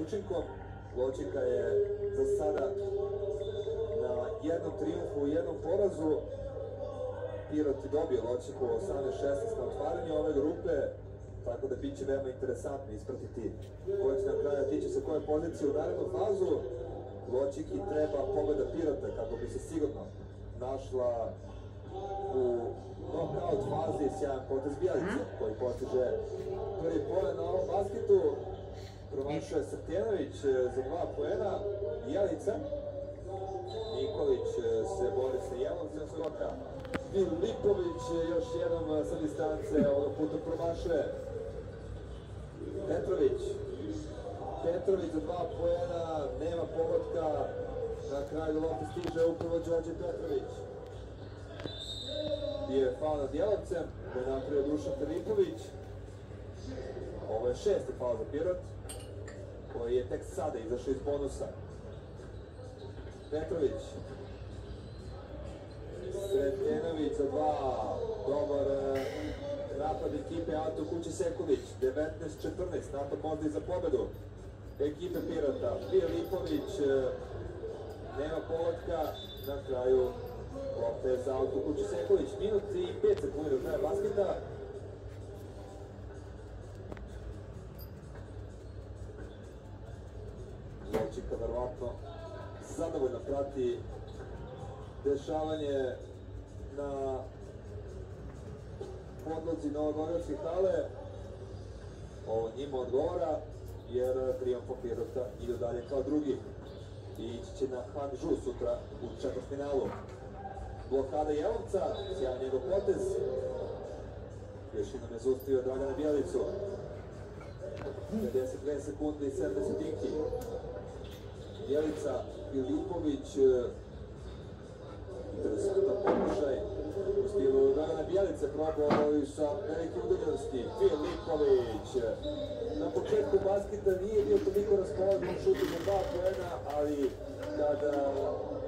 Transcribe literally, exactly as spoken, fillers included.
učinkom. Lojčika je za sada na jednom triumfu i jednom porazu. Pirot dobio Lojčiku osamnaest šesnaest na otvaranju ove grupe, tako da bit će veoma interesantno ispratiti koji će na kraju tiče se koje pozicije u narednu fazu. Lojčiki treba pobeda Pirota kako bi se sigurno našla u knockout fazi. Sjajan potez Bjelice koji postiže prvi poen na ovom basketu. Promašuje Srtjenović za dva poena. Bjelica. Nikolić se bori sa Jelovcem skoka. Filipović još jednom sa distance, ovog puta promašuje. Petrović. Petrović za dva poena, nema pogotka. Na kraju lopte stiže upravo Đorđe Petrović. Bio je faul nad Jelovcem, koji je napravio Dušan Filipović. Ovo je šesti faul za Pirot, koji je tek sada izašao iz bonusa. Petrović. Sretenović za dva. Dobar napad ekipe Anto Kuće Sekulić. devetnaest četrnaest, napad možda i za pobedu ekipe Pirota. Filipović nema pogotka. Na kraju lopta je za Anto Kuće Sekulić. Minut i pet sekundi do kraja basketa. Lojčika verovatno zadovoljno prati dešavanje na podlozi Novogradske hale. Ovo njima odgovara, jer trijumfom Pirota idu dalje kao drugi i ići će na Hangžu sutra u četvrtfinalu. Blokada Jelovca, sjajan njegov potez. Još jednom je zaustavio Dragana Bjelicu. pedeset dve sekunde i sedam desetinki. Bjelica, Filipović, interesantan pokušaj u stilu Dragana Bjelice, probao i sa velike udaljenosti. Filipović na početku basketa nije bio toliko raspoložen šutu za dva poena, ali kada